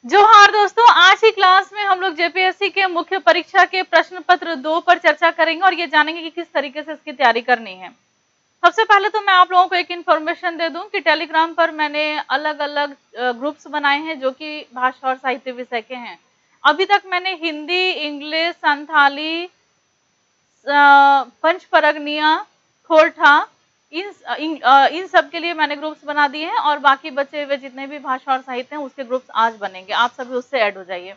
जोहार दोस्तों, आज की क्लास में हम लोग जेपीएससी के मुख्य परीक्षा के प्रश्न पत्र 2 पर चर्चा करेंगे और ये जानेंगे कि किस तरीके से इसकी तैयारी करनी है। सबसे पहले तो मैं आप लोगों को एक इन्फॉर्मेशन दे दूं कि टेलीग्राम पर मैंने अलग अलग ग्रुप्स बनाए हैं जो कि भाषा और साहित्य विषय के हैं। अभी तक मैंने हिंदी, इंग्लिश, संथाली, पंच परगनिया, खोरठा, इन सब के लिए मैंने ग्रुप्स बना दिए हैं और बाकी बचे हुए जितने भी भाषा और साहित्य हैं उसके ग्रुप्स आज बनेंगे। आप सभी उससे ऐड हो जाइए।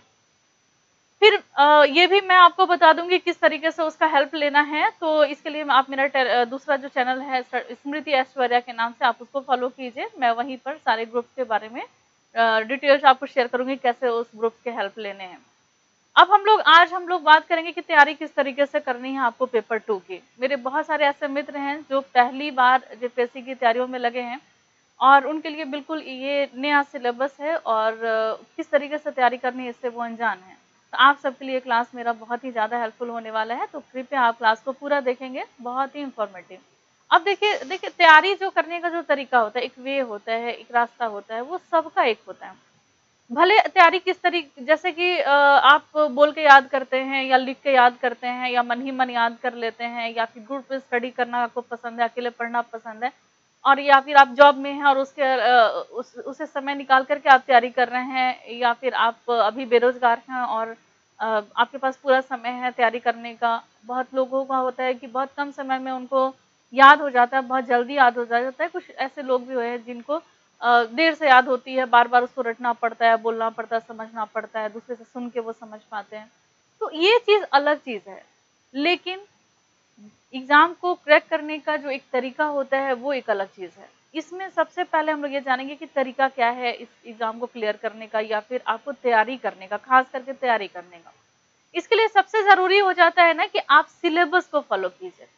फिर ये भी मैं आपको बता दूंगी किस तरीके से उसका हेल्प लेना है। तो इसके लिए आप मेरा दूसरा जो चैनल है स्मृति ऐश्वर्या के नाम से, आप उसको फॉलो कीजिए। मैं वहीं पर सारे ग्रुप्स के बारे में डिटेल्स आपको शेयर करूंगी कैसे उस ग्रुप्स के हेल्प लेने हैं। अब आज हम लोग बात करेंगे कि तैयारी किस तरीके से करनी है आपको पेपर 2 की। मेरे बहुत सारे ऐसे मित्र हैं जो पहली बार जेपीएससी की तैयारियों में लगे हैं और उनके लिए बिल्कुल ये नया सिलेबस है और किस तरीके से तैयारी करनी है इससे वो अनजान है। तो आप सबके लिए क्लास मेरा बहुत ही ज़्यादा हेल्पफुल होने वाला है, तो कृपया आप क्लास को पूरा देखेंगे, बहुत ही इंफॉर्मेटिव। अब देखिए देखिए तैयारी जो करने का जो तरीका होता है, एक वे होता है, एक रास्ता होता है, वो सबका एक होता है। भले तैयारी किस तरीके, जैसे कि आप बोल के याद करते हैं या लिख के याद करते हैं या मन ही मन याद कर लेते हैं या फिर ग्रुप में स्टडी करना आपको पसंद है, अकेले पढ़ना पसंद है, और या फिर आप जॉब में हैं और उसे समय निकाल करके आप तैयारी कर रहे हैं, या फिर आप अभी बेरोजगार हैं और आपके पास पूरा समय है तैयारी करने का। बहुत लोगों का होता है कि बहुत कम समय में उनको याद हो जाता है, बहुत जल्दी याद हो जाता है। कुछ ऐसे लोग भी हुए हैं जिनको देर से याद होती है, बार-बार उसको रटना पड़ता है, बोलना पड़ता है, समझना पड़ता है, दूसरे से सुन के वो समझ पाते हैं। तो ये चीज़ अलग चीज़ है। लेकिन एग्ज़ाम को क्रैक करने का जो एक तरीका होता है, वो एक अलग चीज़ है। इसमें सबसे पहले हम लोग ये जानेंगे कि तरीका क्या है इस एग्ज़ाम को क्लियर करने का या फिर आपको तैयारी करने का, ख़ास करके तैयारी करने का। इसके लिए सबसे ज़रूरी हो जाता है ना कि आप सिलेबस को फ़ॉलो कीजिए।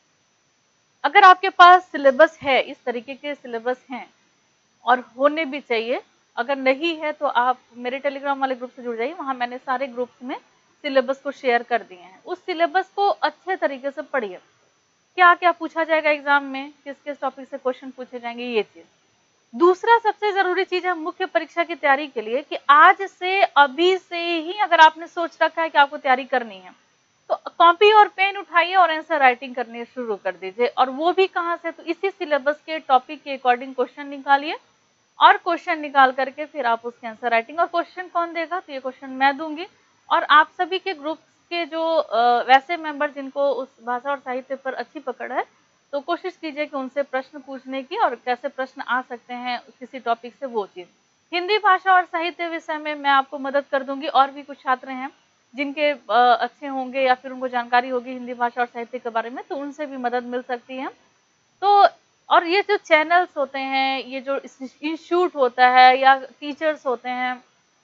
अगर आपके पास सिलेबस है, इस तरीके के सिलेबस हैं और होने भी चाहिए। अगर नहीं है तो आप मेरे टेलीग्राम वाले ग्रुप से जुड़ जाइए, वहाँ मैंने सारे ग्रुप्स में सिलेबस को शेयर कर दिए हैं। उस सिलेबस को अच्छे तरीके से पढ़िए। क्या-क्या पूछा जाएगा एग्ज़ाम में, किस-किस टॉपिक से क्वेश्चन पूछे जाएँगे, ये चीज़। दूसरा सबसे ज़रूरी चीज़ है मुख्य परीक्षा की तैयारी के लिए कि आज से, अभी से ही अगर आपने सोच रखा है कि आपको तैयारी करनी है, तो कॉपी और पेन उठाइए और आंसर राइटिंग करनी शुरू कर दीजिए। और वो भी कहाँ से, तो इसी सिलेबस के टॉपिक के अकॉर्डिंग क्वेश्चन निकालिए और क्वेश्चन निकाल करके फिर आप उसके आंसर राइटिंग। और क्वेश्चन कौन देगा, तो ये क्वेश्चन मैं दूंगी। और आप सभी के ग्रुप्स के जो वैसे मेंबर जिनको उस भाषा और साहित्य पर अच्छी पकड़ है, तो कोशिश कीजिए कि उनसे प्रश्न पूछने की, और कैसे प्रश्न आ सकते हैं किसी टॉपिक से, वो चीज़। हिंदी भाषा और साहित्य विषय में मैं आपको मदद कर दूंगी। और भी कुछ छात्र हैं जिनके अच्छे होंगे या फिर उनको जानकारी होगी हिंदी भाषा और साहित्य के बारे में, तो उनसे भी मदद मिल सकती है। तो और ये जो चैनल्स होते हैं, ये जो इंस्टीट्यूट होता है या टीचर्स होते हैं,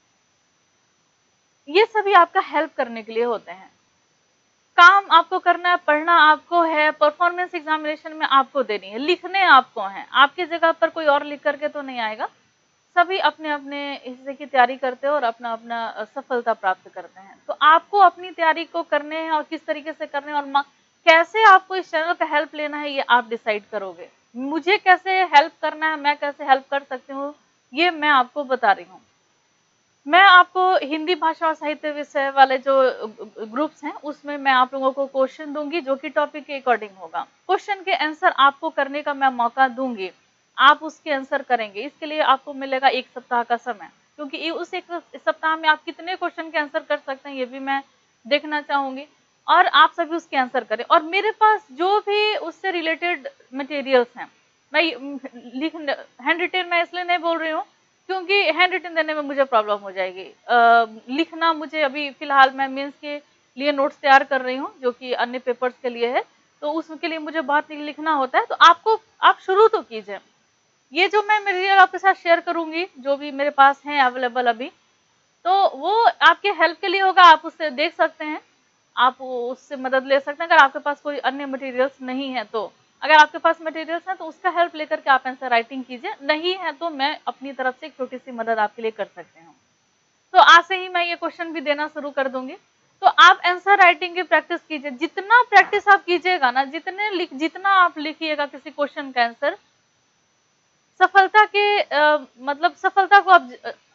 ये सभी आपका हेल्प करने के लिए होते हैं। काम आपको करना है, पढ़ना आपको है, परफॉर्मेंस एग्जामिनेशन में आपको देनी है, लिखने आपको हैं। आपकी जगह पर कोई और लिख करके तो नहीं आएगा। सभी अपने-अपने हिस्से की तैयारी करते हैं और अपना-अपना सफलता प्राप्त करते हैं। तो आपको अपनी तैयारी को करने हैं और किस तरीके से करने हैं और कैसे आपको इस चैनल का हेल्प लेना है, ये आप डिसाइड करोगे। मुझे कैसे हेल्प करना है, मैं कैसे हेल्प कर सकती हूँ, ये मैं आपको बता रही हूँ। मैं आपको हिंदी भाषा और साहित्य विषय वाले जो ग्रुप्स हैं, उसमें मैं आप लोगों को क्वेश्चन दूंगी जो कि टॉपिक के अकॉर्डिंग होगा। क्वेश्चन के आंसर आपको करने का मैं मौका दूंगी, आप उसके आंसर करेंगे। इसके लिए आपको मिलेगा 1 सप्ताह का समय, क्योंकि उस 1 सप्ताह में आप कितने क्वेश्चन के आंसर कर सकते हैं, ये भी मैं देखना चाहूंगी। और आप सभी उसके आंसर करें। और मेरे पास जो भी उससे रिलेटेड मटेरियल्स हैं, मैं लिख हैंड रिटेन मैं इसलिए नहीं बोल रही हूँ क्योंकि हैंड रिटन देने में मुझे प्रॉब्लम हो जाएगी। लिखना मुझे अभी फ़िलहाल मैं मेंस के लिए नोट्स तैयार कर रही हूँ, जो कि अन्य पेपर्स के लिए है, तो उसके लिए मुझे बहुत लिखना होता है। तो आप शुरू तो कीजिए। ये जो मैं मटेरियल आपके साथ शेयर करूँगी, जो भी मेरे पास हैं अवेलेबल अभी, तो वो आपके हेल्प के लिए होगा। आप उससे देख सकते हैं, आप उससे मदद ले सकते हैं अगर आपके पास कोई अन्य मटेरियल्स नहीं है तो। अगर आपके पास मटेरियल्स हैं तो उसका हेल्प लेकर के आप आंसर राइटिंग कीजिए, नहीं है तो मैं अपनी तरफ से एक छोटी-सी मदद आपके लिए कर सकती हूँ। तो आज से ही मैं ये क्वेश्चन भी देना शुरू कर दूँगी। तो आप आंसर राइटिंग की प्रैक्टिस कीजिए। जितना प्रैक्टिस आप कीजिएगा ना, जितना आप लिखिएगा किसी क्वेश्चन का आंसर, सफलता के मतलब सफलता को आप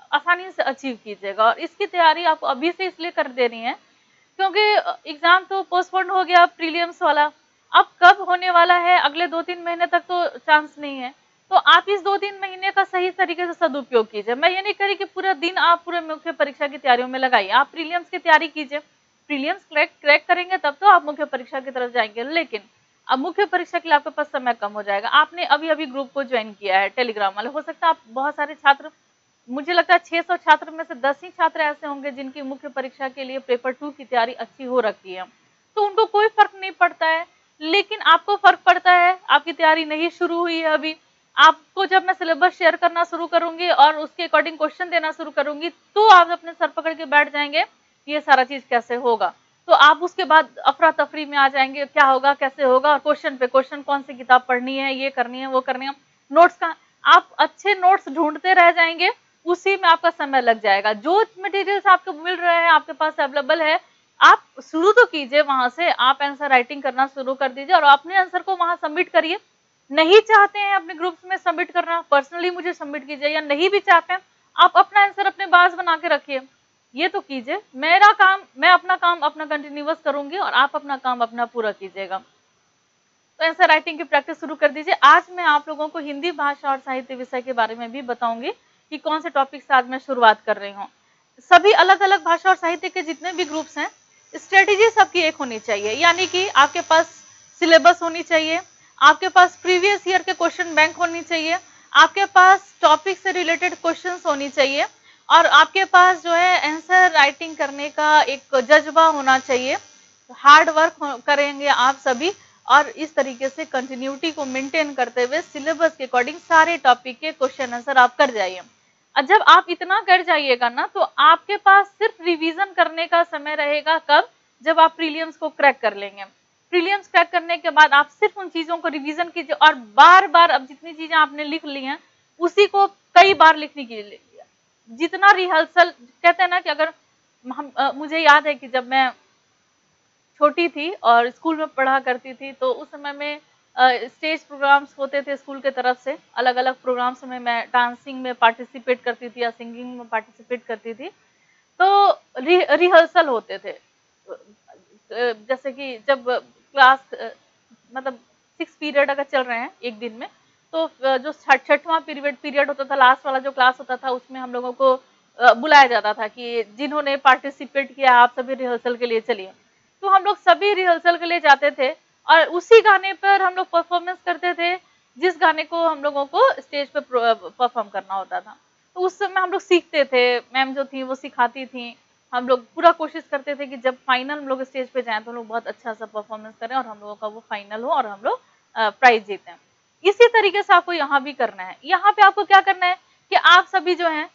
आसानी से अचीव कीजिएगा। और इसकी तैयारी आपको अभी से इसलिए कर देनी है क्योंकि एग्जाम तो पोस्टपोन हो गया प्रीलिम्स वाला, अब कब होने वाला है, अगले 2-3 महीने तक तो चांस नहीं है। तो आप इस 2-3 महीने का सही तरीके से सदुपयोग कीजिए। मैं ये नहीं कह रही कि पूरा दिन आप पूरे मुख्य परीक्षा की तैयारियों में लगाइए, आप प्रीलिम्स की तैयारी कीजिए, प्रीलिम्स क्रैक करेंगे तब तो आप मुख्य परीक्षा की तरफ जाएंगे। लेकिन अब मुख्य परीक्षा के लिए आपके पास समय कम हो जाएगा। आपने अभी अभी ग्रुप को ज्वाइन किया है टेलीग्राम वाले, हो सकता है आप बहुत सारे छात्र, मुझे लगता है 600 छात्र में से 10 ही छात्र ऐसे होंगे जिनकी मुख्य परीक्षा के लिए पेपर 2 की तैयारी अच्छी हो रखी है, तो उनको कोई फर्क नहीं पड़ता है। लेकिन आपको फर्क पड़ता है, आपकी तैयारी नहीं शुरू हुई है अभी। आपको जब मैं सिलेबस शेयर करना शुरू करूंगी और उसके अकॉर्डिंग क्वेश्चन देना शुरू करूंगी तो आप अपने सर पकड़ के बैठ जाएंगे ये सारा चीज कैसे होगा। तो आप उसके बाद अफरा तफरी में आ जाएंगे, क्या होगा कैसे होगा, और क्वेश्चन पे क्वेश्चन, कौन सी किताब पढ़नी है, ये करनी है वो करनी है, नोट्स का आप अच्छे नोट्स ढूंढते रह जाएंगे, उसी में आपका समय लग जाएगा। जो मटेरियल्स आपको मिल रहे हैं, आपके पास अवेलेबल है, आप शुरू तो कीजिए वहां से, आप आंसर राइटिंग करना शुरू कर दीजिए और अपने आंसर को वहां सबमिट करिए। नहीं चाहते हैं अपने ग्रुप्स में सबमिट करना, पर्सनली मुझे सबमिट कीजिए, या नहीं भी चाहते हैं आप अपना आंसर अपने पास बना के रखिए, ये तो कीजिए। मेरा काम, मैं अपना काम अपना कंटिन्यूअस करूंगी और आप अपना काम अपना पूरा कीजिएगा। तो आंसर राइटिंग की प्रैक्टिस शुरू कर दीजिए। आज मैं आप लोगों को हिंदी भाषा और साहित्य विषय के बारे में भी बताऊंगी कि कौन से टॉपिक से आज मैं शुरुआत कर रही हूँ। सभी अलग अलग भाषा और साहित्य के जितने भी ग्रुप्स हैं, स्ट्रेटेजी सबकी एक होनी चाहिए, यानी कि आपके पास सिलेबस होनी चाहिए, आपके पास प्रीवियस ईयर के क्वेश्चन बैंक होनी चाहिए, आपके पास टॉपिक से रिलेटेड क्वेश्चंस होनी चाहिए, और आपके पास जो है आंसर राइटिंग करने का एक जज्बा होना चाहिए। हार्ड वर्क करेंगे आप सभी, और इस तरीके से कंटिन्यूटी को मेंटेन करते हुए सिलेबस के अकॉर्डिंग सारे टॉपिक के क्वेश्चन आंसर आप कर जाइए। और जब आप इतना कर जाइएगा ना, तो आपके पास सिर्फ रिवीजन करने का समय रहेगा। कब? जब आप प्रीलिम्स को क्रैक कर लेंगे। प्रीलिम्स क्रैक करने के बाद आप सिर्फ उन चीजों को रिवीजन कीजिए और बार बार, अब जितनी चीजें आपने लिख ली हैं उसी को कई बार लिखने की, जितना रिहर्सल, कहते हैं ना कि अगर हम मुझे याद है कि जब मैं छोटी थी और स्कूल में पढ़ा करती थी, तो उस समय में स्टेज प्रोग्राम्स होते थे स्कूल के तरफ से, अलग अलग प्रोग्राम्स में मैं डांसिंग में पार्टिसिपेट करती थी या सिंगिंग में पार्टिसिपेट करती थी। तो रिहर्सल होते थे, जैसे कि जब क्लास मतलब 6 पीरियड अगर चल रहे हैं एक दिन में, तो जो छठवां पीरियड होता था, लास्ट वाला जो क्लास होता था, उसमें हम लोगों को बुलाया जाता था कि जिन्होंने पार्टिसिपेट किया आप सभी रिहर्सल के लिए चलिए। तो हम लोग सभी रिहर्सल के लिए जाते थे और उसी गाने पर हम लोग परफॉर्मेंस करते थे जिस गाने को हम लोगों को स्टेज पे परफॉर्म करना होता था। तो उस समय हम लोग सीखते थे, मैम जो थी वो सिखाती थी, हम लोग पूरा कोशिश करते थे कि जब फाइनल हम लोग स्टेज पे जाएं तो हम लोग बहुत अच्छा सा परफॉर्मेंस करें और हम लोगों का वो फाइनल हो और हम लोग प्राइज जीतें। इसी तरीके से आपको यहाँ भी करना है। यहाँ पे आपको क्या करना है कि आप सभी जो है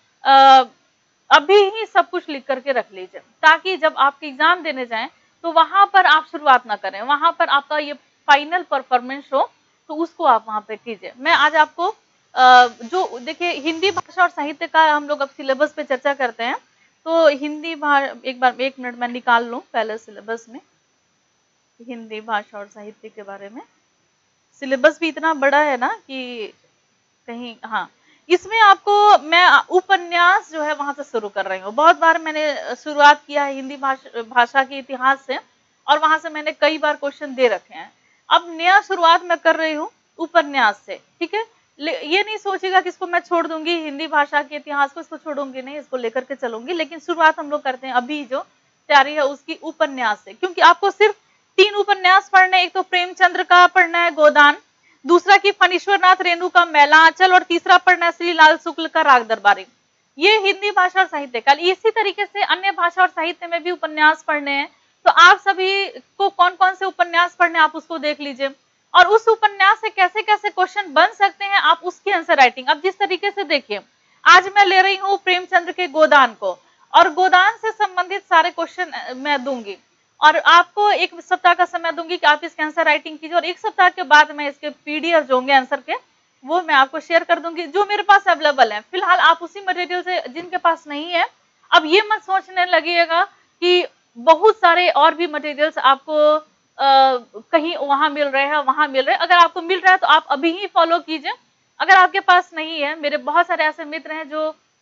अभी ही सब कुछ लिख करके रख लीजिए, ताकि जब आपके एग्जाम देने जाएं तो वहां पर आप शुरुआत ना करें, वहां पर आपका ये फाइनल परफॉर्मेंस हो तो उसको आप वहां पे कीजिए। मैं आज आपको जो देखिए हिंदी भाषा और साहित्य का हम लोग अब सिलेबस पे चर्चा करते हैं, तो हिंदी एक बार 1 मिनट मैं निकाल लूं पहले सिलेबस में, हिंदी भाषा और साहित्य के बारे में। सिलेबस भी इतना बड़ा है ना कि कहीं, हाँ, इसमें आपको मैं उपन्यास जो है वहां से शुरू कर रही हूँ। बहुत बार मैंने शुरुआत किया है हिंदी भाषा के इतिहास से और वहां से मैंने कई बार क्वेश्चन दे रखे हैं। अब नया शुरुआत मैं कर रही हूँ उपन्यास से, ठीक है। ये नहीं सोचेगा कि इसको मैं छोड़ दूंगी, हिंदी भाषा के इतिहास को इसको छोड़ूंगी नहीं, इसको लेकर के चलूंगी। लेकिन शुरुआत हम लोग करते हैं अभी जो तैयारी है उसकी उपन्यास से, क्योंकि आपको सिर्फ 3 उपन्यास पढ़ने, एक तो प्रेमचंद्र का पढ़ना है गोदान, दूसरा की फणीश्वर नाथ रेणु का मैला आंचल, और तीसरा पढ़ना है श्री लाल शुक्ल का राग दरबारी। ये हिंदी भाषा और साहित्य का। इसी तरीके से अन्य भाषा और साहित्य में भी उपन्यास पढ़ने हैं, तो आप सभी को कौन कौन से उपन्यास पढ़ने आप उसको देख लीजिए, और उस उपन्यास से कैसे कैसे क्वेश्चन बन सकते हैं आप उसकी आंसर राइटिंग। अब जिस तरीके से देखिए, आज मैं ले रही हूँ प्रेमचंद्र के गोदान को, और गोदान से संबंधित सारे क्वेश्चन मैं दूंगी, और आपको 1 सप्ताह का समय दूंगी कि आप इसके आंसर राइटिंग कीजिए, और 1 सप्ताह के बाद मैं इसके पीडीएफ जो होंगे आंसर के, वो मैं आपको शेयर कर दूंगी जो मेरे पास अवेलेबल है। फिलहाल आप उसी मटेरियल से, जिनके पास नहीं है, अब ये मत सोचने लगिएगा कि बहुत सारे और भी मटेरियल्स आपको कहीं वहां मिल रहे हैं वहां मिल रहे हैं। अगर आपको मिल रहा है तो आप अभी ही फॉलो कीजिए। अगर आपके पास नहीं है, मेरे बहुत सारे ऐसे मित्र हैं जो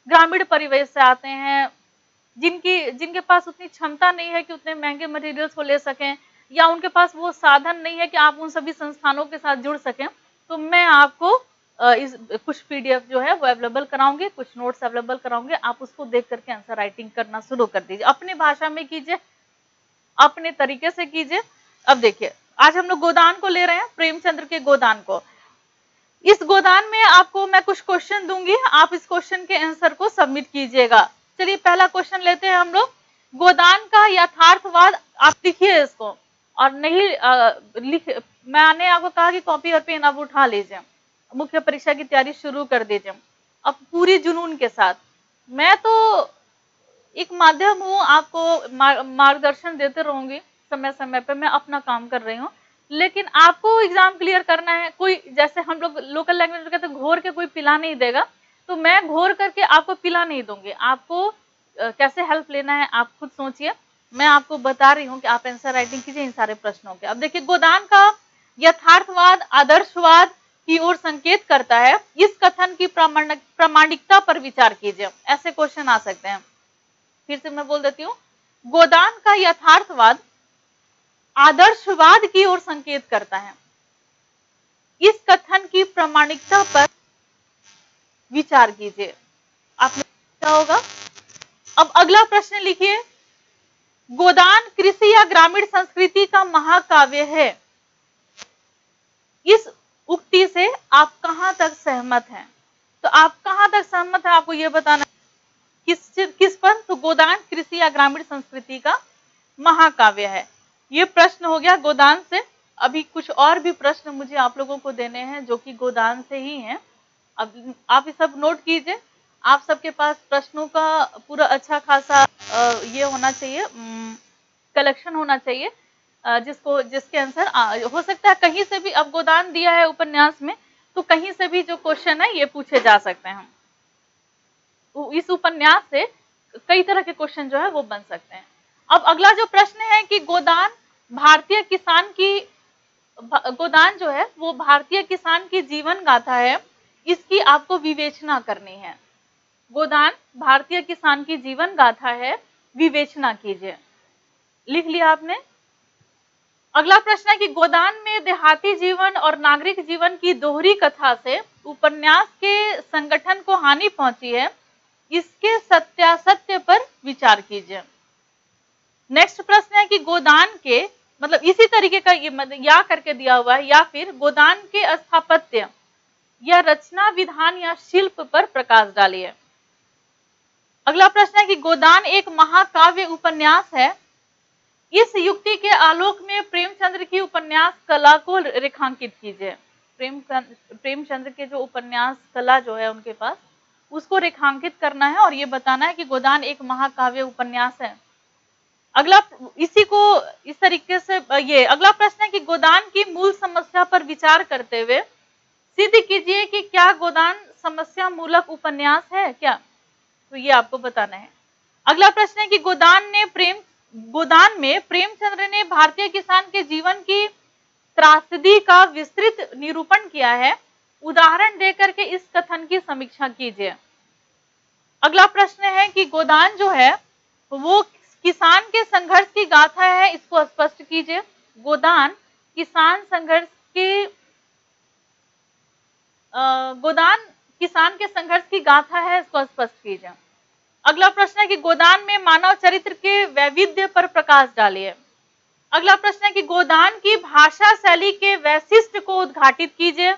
ग्रामीण परिवेश से आते हैं, जिनके पास उतनी क्षमता नहीं है कि उतने महंगे मटेरियल्स को ले सकें, या उनके पास वो साधन नहीं है कि आप उन सभी संस्थानों के साथ जुड़ सकें, तो मैं आपको इस कुछ पीडीएफ जो है वो अवेलेबल कराऊंगी, कुछ नोट्स अवेलेबल कराऊंगी, आप उसको देख करके आंसर राइटिंग करना शुरू कर दीजिए, अपनी भाषा में कीजिए, अपने तरीके से कीजिए। अब देखिए, आज हम लोग गोदान को ले रहे हैं, प्रेमचंद्र के गोदान को। इस गोदान में आपको मैं कुछ क्वेश्चन दूंगी, आप इस क्वेश्चन के आंसर को सबमिट कीजिएगा। चलिए पहला क्वेश्चन लेते हैं हम लोग। गोदान का यथार्थवाद, आप लिखिए इसको, और नहीं मैंने आपको कहा कि कॉपी और पेन आप उठा लीजिए, मुख्य परीक्षा की तैयारी शुरू कर दीजिए अब पूरी जुनून के साथ। मैं तो एक माध्यम हूँ, आपको मार्गदर्शन देते रहूंगी समय समय पे, मैं अपना काम कर रही हूँ, लेकिन आपको एग्जाम क्लियर करना है। कोई जैसे हम लोग लोकल लैंग्वेज में कहते हैं घोर के कोई पिला नहीं देगा, तो मैं घोर करके आपको पिला नहीं दूंगी। आपको कैसे हेल्प लेना है आप खुद सोचिए, मैं आपको बता रही हूँ कि आप आंसर राइटिंग कीजिए इन सारे प्रश्नों के। अब देखिए, गोदान का यथार्थवाद आदर्शवाद की ओर संकेत करता है, इस कथन की प्रामाणिकता पर विचार कीजिए। ऐसे क्वेश्चन आ सकते हैं, फिर से मैं बोल देती हूँ। गोदान का यथार्थवाद आदर्शवाद की ओर संकेत करता है, इस कथन की प्रामाणिकता पर विचार कीजिए। आपने क्या होगा। अब अगला प्रश्न लिखिए, गोदान कृषि या ग्रामीण संस्कृति का महाकाव्य है, इस उक्ति से आप कहां तक सहमत हैं। तो आप कहां तक सहमत हैं आपको यह बताना, किस पर। तो गोदान कृषि या ग्रामीण संस्कृति का महाकाव्य है, ये प्रश्न हो गया गोदान से। अभी कुछ और भी प्रश्न मुझे आप लोगों को देने हैं जो कि गोदान से ही हैं। अब आप ये सब नोट कीजिए, आप सबके पास प्रश्नों का पूरा अच्छा खासा ये होना चाहिए, कलेक्शन होना चाहिए, जिसके आंसर हो सकता है कहीं से भी। अब गोदान दिया है उपन्यास में, तो कहीं से भी जो क्वेश्चन है ये पूछे जा सकते हैं। इस उपन्यास से कई तरह के क्वेश्चन जो है वो बन सकते हैं। अब अगला जो प्रश्न है कि गोदान भारतीय किसान की, गोदान जो है वो भारतीय किसान की जीवन गाथा है, इसकी आपको विवेचना करनी है। गोदान भारतीय किसान की जीवन गाथा है, विवेचना कीजिए। लिख लिया आपने। अगला प्रश्न है कि गोदान में देहाती जीवन और नागरिक जीवन की दोहरी कथा से उपन्यास के संगठन को हानि पहुंची है, इसके सत्यासत्य पर विचार कीजिए। नेक्स्ट प्रश्न है कि गोदान के, मतलब इसी तरीके का ये या करके दिया हुआ है, या फिर गोदान के स्थापत्य या रचना विधान या शिल्प पर प्रकाश डालिए। अगला प्रश्न है कि गोदान एक महाकाव्य उपन्यास है, इस युक्ति के आलोक में प्रेमचंद्र की उपन्यास कला को रेखांकित कीजिए। प्रेमचंद्र के जो उपन्यास कला जो है उनके पास, उसको रेखांकित करना है और ये बताना है कि गोदान एक महाकाव्य उपन्यास है। अगला इसी को इस तरीके से ये अगला प्रश्न है कि गोदान की मूल समस्या पर विचार करते हुए सिद्ध कीजिए कि क्या गोदान समस्या मूलक उपन्यास है क्या, तो ये आपको बताना है। अगला प्रश्न है कि गोदान में प्रेमचंद्र ने भारतीय किसान के जीवन की त्रासदी का विस्तृत निरूपण किया है, उदाहरण देकर के इस कथन की समीक्षा कीजिए। अगला प्रश्न है कि गोदान जो है वो किसान के संघर्ष की गाथा है, इसको स्पष्ट कीजिए। गोदान किसान संघर्ष की गोदान किसान के संघर्ष की गाथा है, इसको स्पष्ट कीजिए। अगला प्रश्न है कि गोदान में मानव चरित्र के वैविध्य पर प्रकाश डालिए। अगला प्रश्न है कि गोदान की भाषा शैली के वैशिष्ट्य को उद्घाटित कीजिए।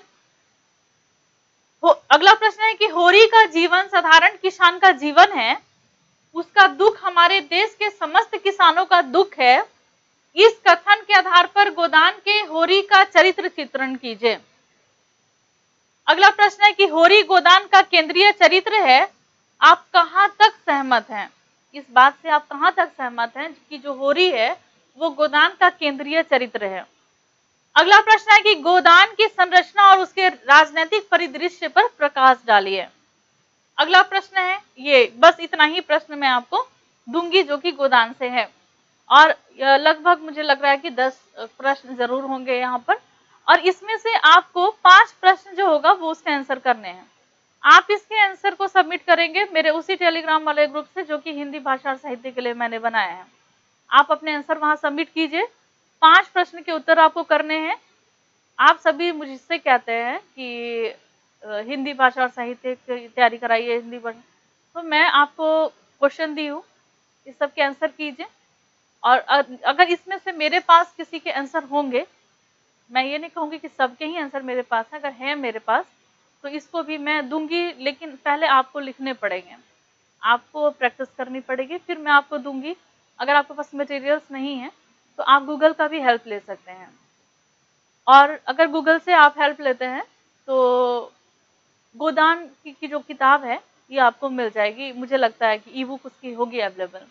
अगला प्रश्न है कि होरी का जीवन साधारण किसान का जीवन है, उसका दुख हमारे देश के समस्त किसानों का दुख है, इस कथन के आधार पर गोदान के होरी का चरित्र चित्रण कीजिए। अगला प्रश्न है कि होरी गोदान का केंद्रीय चरित्र है, आप कहां तक सहमत हैं, इस बात से आप कहां तक सहमत हैं कि जो होरी है वो गोदान का केंद्रीय चरित्र है। अगला प्रश्न है कि गोदान की संरचना और उसके राजनीतिक परिदृश्य पर प्रकाश डालिए। अगला प्रश्न है, ये बस इतना ही प्रश्न मैं आपको दूंगी जो कि गोदान से है, और लगभग मुझे लग रहा है कि 10 प्रश्न जरूर होंगे यहाँ पर, और इसमें से आपको 5 प्रश्न जो होगा वो उसके आंसर करने हैं। आप इसके आंसर को सबमिट करेंगे मेरे उसी टेलीग्राम वाले ग्रुप से जो कि हिंदी भाषा और साहित्य के लिए मैंने बनाया है। आप अपने आंसर वहां सबमिट कीजिए। 5 प्रश्न के उत्तर आपको करने हैं। आप सभी मुझसे कहते हैं कि हिंदी भाषा और साहित्य की तैयारी कराइए, हिंदी भाषा, तो मैं आपको क्वेश्चन दी हूँ, इस सब के आंसर कीजिए। और अगर इसमें से मेरे पास किसी के आंसर होंगे, मैं ये नहीं कहूँगी कि सबके ही आंसर मेरे पास है, अगर है मेरे पास तो इसको भी मैं दूंगी, लेकिन पहले आपको लिखने पड़ेंगे, आपको प्रैक्टिस करनी पड़ेगी, फिर मैं आपको दूंगी। अगर आपके पास मटेरियल्स नहीं है तो आप गूगल का भी हेल्प ले सकते हैं, और अगर गूगल से आप हेल्प लेते हैं तो गोदान की जो किताब है ये आपको मिल जाएगी, मुझे लगता है कि ई बुक उसकी होगी अवेलेबल।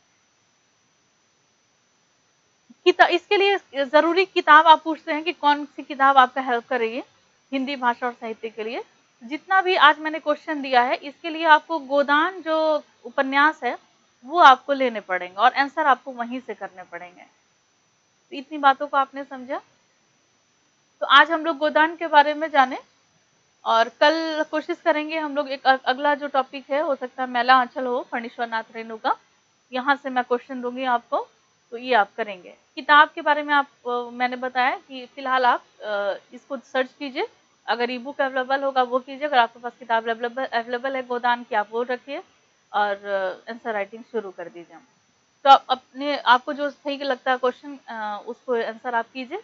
इसके लिए जरूरी किताब आप पूछते हैं कि कौन सी किताब आपका हेल्प करेगी हिंदी भाषा और साहित्य के लिए। जितना भी आज मैंने क्वेश्चन दिया है इसके लिए आपको गोदान जो उपन्यास है वो आपको लेने पड़ेंगे और आंसर आपको वहीं से करने पड़ेंगे। तो इतनी बातों को आपने समझा। तो आज हम लोग गोदान के बारे में जाने, और कल कोशिश करेंगे हम लोग एक अगला जो टॉपिक है, हो सकता है मैला आंचल हो फणीश्वर नाथ रेणु का, यहाँ से मैं क्वेश्चन दूंगी आपको, तो ये आप करेंगे। किताब के बारे में आप मैंने बताया कि फिलहाल आप इसको सर्च कीजिए, अगर ई बुक अवेलेबल होगा वो कीजिए, अगर आपके पास किताब अवेलेबल है गोदान की आप वो रखिए और आंसर राइटिंग शुरू कर दीजिए। तो आप अपने आपको जो सही लगता है क्वेश्चन उसको आंसर आप कीजिए।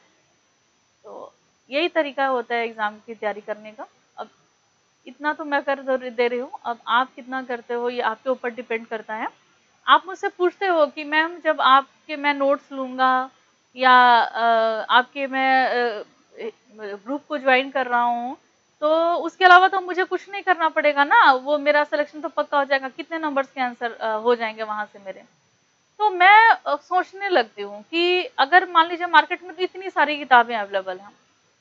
तो यही तरीका होता है एग्जाम की तैयारी करने का। अब इतना तो मैं कर दे रही हूँ, अब आप कितना करते हो ये आपके ऊपर डिपेंड करता है। आप मुझसे पूछते हो कि मैम जब आपके मैं नोट्स लूँगा या आपके मैं ग्रुप को ज्वाइन कर रहा हूँ, तो उसके अलावा तो मुझे कुछ नहीं करना पड़ेगा ना, वो मेरा सिलेक्शन तो पक्का हो जाएगा, कितने नंबर्स के आंसर हो जाएंगे वहां से मेरे। तो मैं सोचने लगती हूँ कि अगर मान लीजिए मार्केट में तो इतनी सारी किताबें अवेलेबल हैं,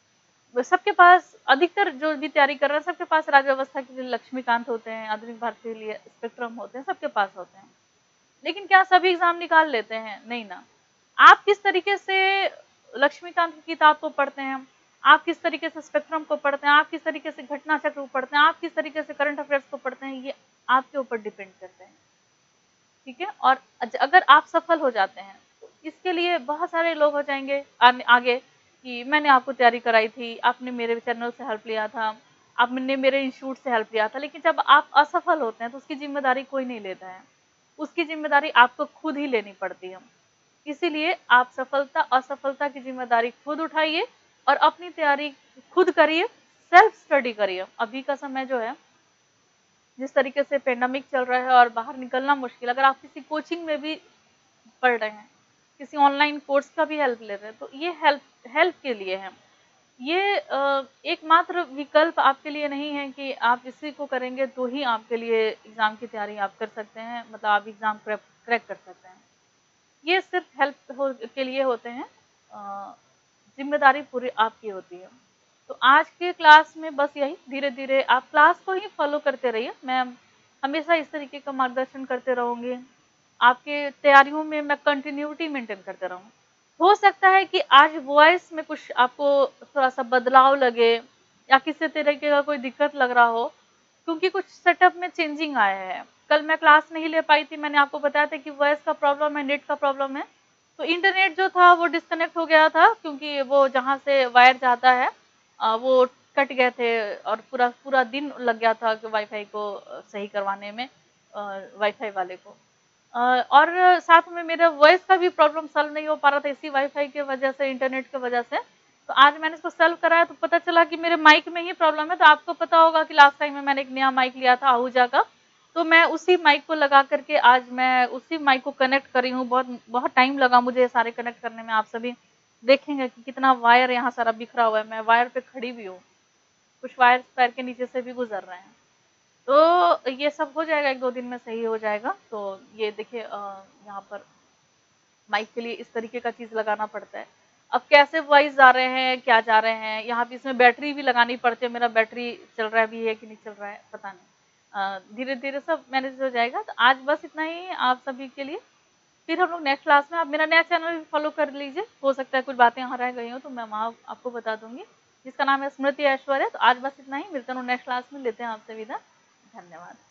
सबके पास, अधिकतर जो भी तैयारी कर रहे हैं सबके पास राजव्यवस्था के लिए लक्ष्मीकांत होते हैं, आधुनिक भारत के लिए स्पेक्ट्रम होते हैं, सबके पास होते हैं, लेकिन क्या सभी एग्जाम निकाल लेते हैं? नहीं ना। आप किस तरीके से लक्ष्मीकांत की किताब को पढ़ते हैं, आप किस तरीके से स्पेक्ट्रम को पढ़ते हैं, आप किस तरीके से घटना चक्र को पढ़ते हैं, आप किस तरीके से करंट अफेयर्स को पढ़ते हैं, ये आपके ऊपर डिपेंड करते हैं। ठीक है, और अगर आप सफल हो जाते हैं तो इसके लिए बहुत सारे लोग हो जाएंगे आगे कि मैंने आपको तैयारी कराई थी, आपने मेरे चैनल से हेल्प लिया था, आपने मेरे इंस्टीट्यूट से हेल्प लिया था, लेकिन जब आप असफल होते हैं तो उसकी जिम्मेदारी कोई नहीं लेता है, उसकी जिम्मेदारी आपको खुद ही लेनी पड़ती है। इसीलिए आप सफलता असफलता की जिम्मेदारी खुद उठाइए और अपनी तैयारी खुद करिए, सेल्फ स्टडी करिए। अभी का समय जो है, जिस तरीके से पेंडेमिक चल रहा है और बाहर निकलना मुश्किल, अगर आप किसी कोचिंग में भी पढ़ रहे हैं, किसी ऑनलाइन कोर्स का भी हेल्प ले रहे हैं, तो ये हेल्प हेल्प के लिए है। ये एकमात्र विकल्प आपके लिए नहीं है कि आप इसी को करेंगे तो ही आपके लिए एग्जाम की तैयारी आप कर सकते हैं, मतलब आप एग्जाम क्रैक कर सकते हैं। ये सिर्फ के लिए होते हैं, जिम्मेदारी पूरी आपकी होती है। तो आज के क्लास में बस यही, धीरे धीरे आप क्लास को ही फॉलो करते रहिए, मैं हमेशा इस तरीके का मार्गदर्शन करते रहूँगी, आपके तैयारियों में मैं कंटिन्यूटी मेंटेन करते रहूँ। हो सकता है कि आज वॉइस में कुछ आपको थोड़ा सा बदलाव लगे या किसी तरीके का कोई दिक्कत लग रहा हो, क्योंकि कुछ सेटअप में चेंजिंग आया है। कल मैं क्लास नहीं ले पाई थी, मैंने आपको बताया था कि वॉइस का प्रॉब्लम है, नेट का प्रॉब्लम है, तो इंटरनेट जो था वो डिस्कनेक्ट हो गया था, क्योंकि वो जहाँ से वायर जाता है वो कट गए थे और पूरा पूरा दिन लग गया था कि वाईफाई को सही करवाने में, वाईफाई वाले को। और साथ में मेरा वॉइस का भी प्रॉब्लम सॉल्व नहीं हो पा रहा था इसी वाईफाई के वजह से, इंटरनेट की वजह से। तो आज मैंने इसको सॉल्व कराया तो पता चला कि मेरे माइक में ही प्रॉब्लम है। तो आपको पता होगा कि लास्ट टाइम में मैंने एक नया माइक लिया था आहूजा का, तो मैं उसी माइक को लगा करके आज मैं उसी माइक को कनेक्ट करी हूँ। बहुत बहुत टाइम लगा मुझे सारे कनेक्ट करने में। आप सभी देखेंगे कि कितना वायर यहाँ सारा बिखरा हुआ है, मैं वायर पे खड़ी भी हूँ, कुछ वायर पैर के नीचे से भी गुजर रहे हैं। तो ये सब हो जाएगा, 1-2 दिन में सही हो जाएगा। तो ये देखिए यहाँ पर माइक के लिए इस तरीके का चीज लगाना पड़ता है। अब कैसे वॉइस जा रहे हैं, क्या जा रहे हैं, यहाँ पे इसमें बैटरी भी लगानी पड़ती है, मेरा बैटरी चल रहा है भी है कि नहीं चल रहा है पता नहीं। धीरे धीरे सब मैनेज हो जाएगा। तो आज बस इतना ही आप सभी के लिए, फिर हम लोग नेक्स्ट क्लास में, आप मेरा नया चैनल भी फॉलो कर लीजिए, हो सकता है कुछ बातें यहाँ रह गई हो तो मैं वहाँ आपको बता दूंगी। जिसका नाम है स्मृति ऐश्वर्य। तो आज बस इतना ही, मिलते हैं नेक्स्ट क्लास में, लेते हैं आपसे विदा। धन्यवाद।